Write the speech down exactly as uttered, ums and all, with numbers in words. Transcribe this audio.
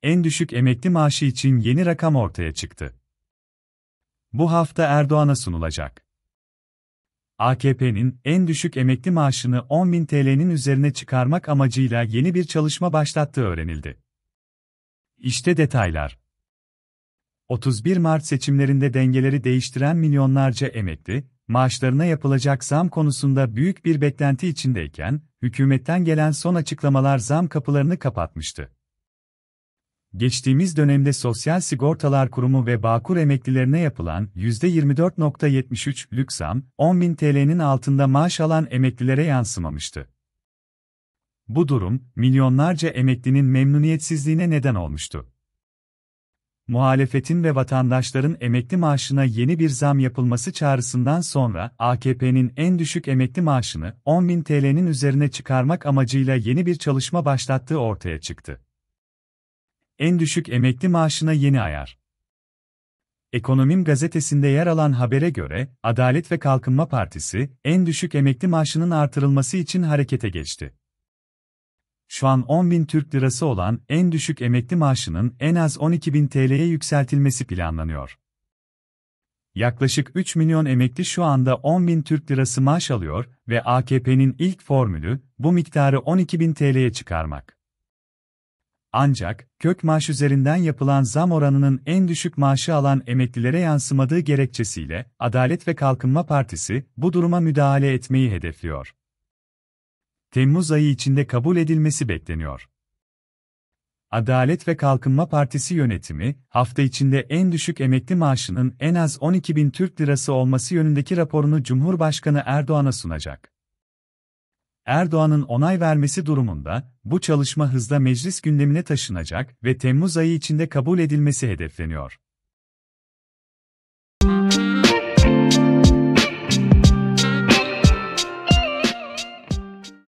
en düşük emekli maaşı için yeni rakam ortaya çıktı. Bu hafta Erdoğan'a sunulacak. A K P'nin en düşük emekli maaşını on bin T L'nin üzerine çıkarmak amacıyla yeni bir çalışma başlattığı öğrenildi. İşte detaylar. otuz bir Mart seçimlerinde dengeleri değiştiren milyonlarca emekli, maaşlarına yapılacak zam konusunda büyük bir beklenti içindeyken, hükümetten gelen son açıklamalar zam kapılarını kapatmıştı. Geçtiğimiz dönemde Sosyal Sigortalar Kurumu ve Bağkur emeklilerine yapılan yüzde yirmi dört virgül yetmiş üç'lük zam, on bin T L'nin altında maaş alan emeklilere yansımamıştı. Bu durum, milyonlarca emeklinin memnuniyetsizliğine neden olmuştu. Muhalefetin ve vatandaşların emekli maaşına yeni bir zam yapılması çağrısından sonra A K P'nin en düşük emekli maaşını on bin T L'nin üzerine çıkarmak amacıyla yeni bir çalışma başlattığı ortaya çıktı. En düşük emekli maaşına yeni ayar. Ekonomim gazetesinde yer alan habere göre, Adalet ve Kalkınma Partisi, en düşük emekli maaşının artırılması için harekete geçti. Şu an on bin Türk Lirası olan en düşük emekli maaşının en az on iki bin T L'ye yükseltilmesi planlanıyor. Yaklaşık üç milyon emekli şu anda on bin Türk Lirası maaş alıyor ve A K P'nin ilk formülü, bu miktarı on iki bin T L'ye çıkarmak. Ancak, kök maaş üzerinden yapılan zam oranının en düşük maaşı alan emeklilere yansımadığı gerekçesiyle, Adalet ve Kalkınma Partisi, bu duruma müdahale etmeyi hedefliyor. Temmuz ayı içinde kabul edilmesi bekleniyor. Adalet ve Kalkınma Partisi yönetimi, hafta içinde en düşük emekli maaşının en az on iki bin Türk Lirası olması yönündeki raporunu Cumhurbaşkanı Erdoğan'a sunacak. Erdoğan'ın onay vermesi durumunda, bu çalışma hızla meclis gündemine taşınacak ve Temmuz ayı içinde kabul edilmesi hedefleniyor.